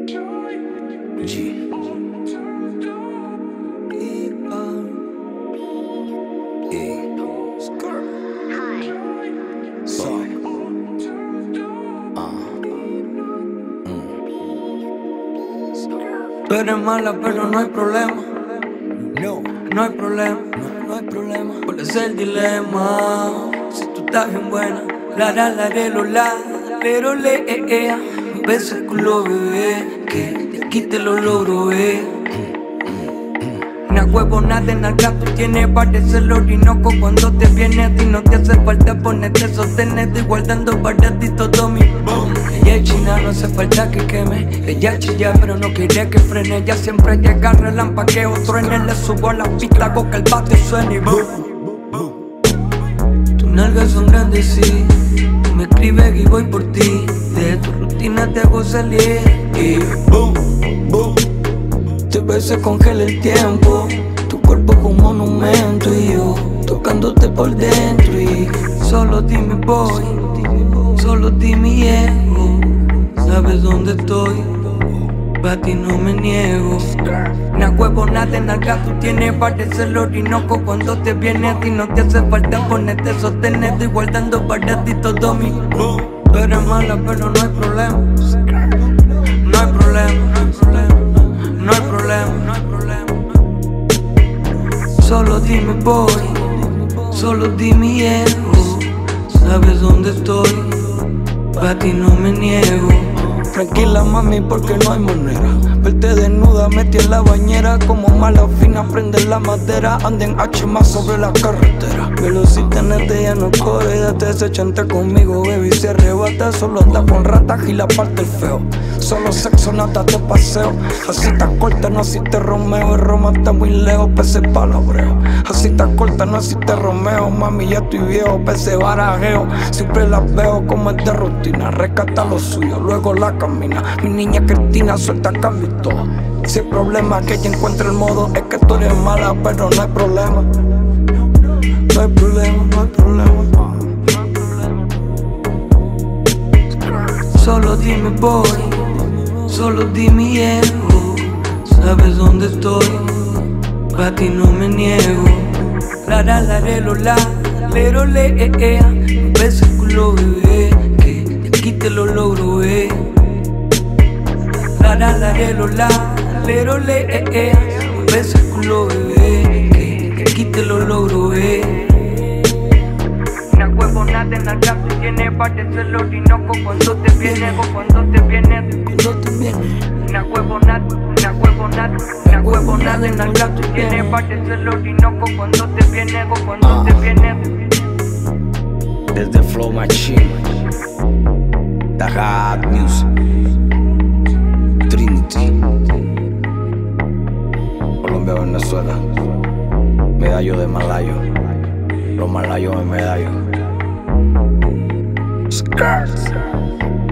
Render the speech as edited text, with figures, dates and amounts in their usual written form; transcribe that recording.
G. Tú eres mala, pero no hay problema. No hay problema. no hay problema. ¿Cuál es el dilema? Si tú estás bien buena, la pero a veces culo, bebé, que de aquí te lo logro, Una huevonada en el gato tiene parece el orinoco. Cuando te viene a ti no te hace falta ponerte sostenerte, guardando para ti todo mi boom. Ella es china, no hace falta que queme. Ella chilla pero no quiere que frene. Ella siempre llega al relampaqueo, truene. Le subo a la pista, hago que el bate suene y boom. Tus nalgas son grandes, sí. Tú me escribes y voy por ti. De tu rutina te hago salir y boom, boom. Te ves, se congela el tiempo. Tu cuerpo es un monumento y yo tocándote por dentro. Y solo dime voy, solo dime llego. Sabes dónde estoy, pa' ti no me niego. Una huevonada en el gato tiene parece el orinoco. Cuando te viene a ti no te hace falta ponerte sostenerte, guardando para ti todo mi boom. Tú eres mala pero no hay problema. No hay problema, no hay problema. No hay problema, no hay problema. Solo dime voy, solo dime llego. Sabes dónde estoy, pa' ti no me niego. Tranquila mami porque no hay manera. Verte desnuda, metí en la bañera. Como mala fina, prende la madera. Anden H más sobre la carretera. Velocita ya no corre. Date ese chante conmigo, baby, se arrebata. Solo anda con ratas y la parte el feo. Solo sexo, nada de paseo. Así te corta, no así te Romeo. El Roma está muy lejos, pese palabreo. Así te corta, no así te Romeo. Mami, ya estoy viejo, pese barajeo. Siempre las veo como es de rutina. Rescata lo suyo, luego la camina. Mi niña Cristina suelta cambio y todo. Si el problema es que ella encuentra el modo, es que tú eres mala, pero no hay problema. No hay problema, no hay problema. Solo dime voy, solo dime llego. Sabes dónde estoy, pa' ti no me niego. Pero a veces culo, bebé, que de aquí te lo logro, pero a veces culo, bebé, que de aquí te lo logro, Una huevonada en el gato tiene parece el orinoco. Cuando te viene, cuando te viene. Una huevonada en el gato tiene parece el orinoco. Cuando te viene, cuando te viene. Desde Flow Machine, The Hot Music, Trinity, Colombia, Venezuela, medallo de malayo, los malayos en medallo. Skirts.